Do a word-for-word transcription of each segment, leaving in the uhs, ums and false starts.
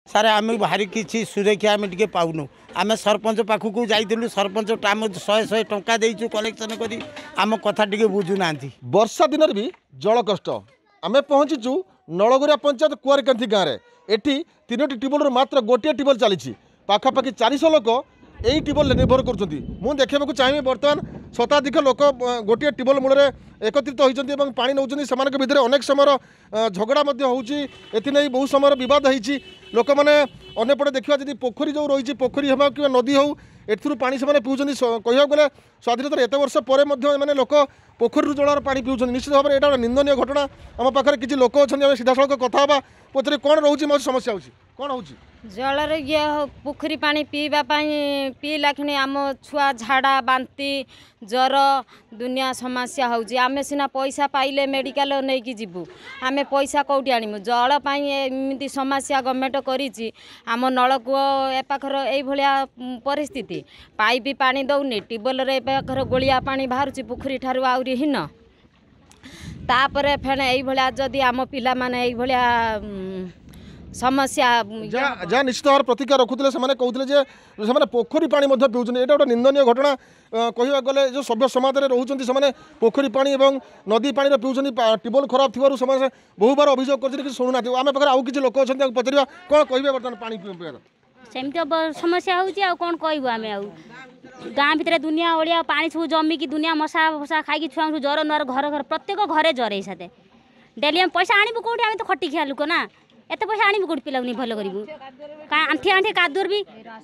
सारे आम भारी किसी सुरक्षा आम टे पाऊनु आम सरपंच पाखक जाइलु सरपंच आम शहे शहे टंका देचु कलेक्शन कर आम कथा टे बुझुना वर्षा दिन भी जल कष्ट आम पहुँचीचु नलगुरिया पंचायत कुआरकांथी गाँव में एटी तीनो ट्यूबवेल मात्र गोटे ट्यूबवेल चली पाखापाखि चारिश लोक यही ट्यूबवेल निर्भर कर देखा चाहिए बर्तमान शताधिक लोक गोटे ट्यूबवेल मूल एकत्रित होती पानी नौ भितर अनेक समय झगड़ा होती बहुत समय बद होती लोक मैंने अंपटे देखा जी पोखरी जो रही पोखरी हम कि नदी हो एथुरु पानी से पीछे कह गले स्वाधीनता एत वर्ष पर मैंने लोक पोखरी जल पा पीछे निश्चित भाव में यहाँ निंदनीय घटना आम पाखे किसी लोक अच्छे सीधा सड़क कथा पचरे कौन रोचे मो समस्या होची कौन होची जलर ये पोखरी पानी पीवा पीला कि आम छुआ झाड़ा बांती ज्वर दुनिया समस्या होची आमे सिना पैसा पाइले मेडिकल नहीं कि जीवु आमे पैसा कौटी आनिमु जल पाई एमती समस्या गवर्नमेंट करिछि आम नलकूଅ ए पाखर एई भलिया परिस्थिति पाइप पानी दौनी ट्यूबवेल रे ए पाखर गोलिया पानी बाहरुछि पोखरी ठारु आउरी हिन तापरे फेने एई भलिया जदी आम पिला माने एई भलिया समस्या जहाँ निश्चित भाव प्रतिक्रिया रखुते से कहते पोखरी पानी पीछे यहाँ गोटे निंदनीय घटना कह गले जो सभ्य समाज में रोचे से पोखरी पानी और नदी पानी पीछे ट्यूबवेल खराब थी बहु बार अभियोग कर शुणुना आम पाखे आउ किसी लोक अच्छा पचार कौन कहे बर्तमान पानी पीवा सेमती समस्या हो कौन कहूँ आम गाँ भितर दुनिया ओडिया पानी सब जमिकी दुनिया मशा फसा खाई छुआ ज्वर नुआर घर घर प्रत्येक घरे ज्वर साथे डेली आम पैसा आणबू कौटी आम तो खटी खिया लोक ना एत पैसा आणबू कौटी पिला नहीं भल करूँ आंठी आंठी कादुर भी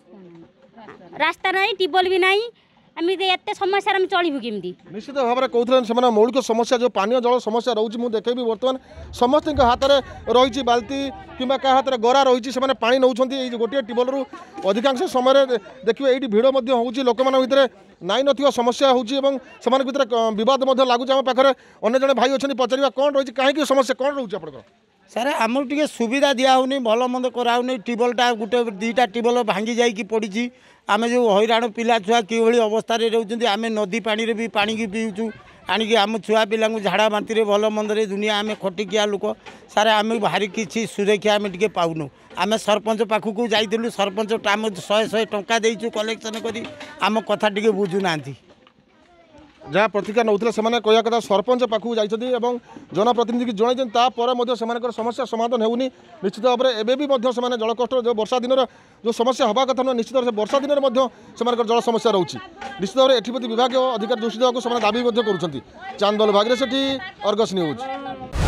रास्ता ना ट्यूबवेल भी ना आम एत समस्या चलू केमी निश्चित भाव में कहते मौलिक समस्या जो पानी जल समस्या रोचे मुझे देखेबी बर्तमान समस्त हाथ में रही बाल्टी कि हाथ में गरा रही से पानी नौ गोटे ट्यूबवेल रु अधिकांश समय देखिए ये भिड़ हो लोक भितर नाई न समस्या होने भितर बद लगुच आम पाखे अने जड़े भाई अच्छे पचार कौन रही कहीं समस्या कौन रोचे आप सारे आमको टे सुविधा दिहूनी भल मंद कराऊनी ट्यूबवेलटा गोटे दुईटा ट्यूबवेल भांगी जाइए पड़ी आम जो हईराण पिला छुआ कि अवस्था रोचे आम नदी पानी भी पानी की पीऊँ आणिकी आम छुआ पिला झाड़ा बांती भल मंदे दुनिया आम खटिकिया लोक सारे आम भारी किसी सुरक्षा आम टे पाऊनु आम सरपंच पाखक जाइलु सरपंच आम शहे शहे टंका देचु कलेक्शन कर आम कथा टे बुझुना जहाँ प्रतिक्रिया नौते से कह कथा सरपंच पाखक जाइए जनप्रतिनिधि की जनइपर से समस्या समाधान होनी निश्चित भाव में एवं जलकष्ट जो वर्षा दिन जो समस्या हवा कथा निश्चित भाव से वर्षा दिन में जल समस्या रोचे निश्चित भाव में एथप्रति विभाग अधिकारी दृष्टि देवाक दाबी कर चांदोल भागीरथी अर्गस न्यूज।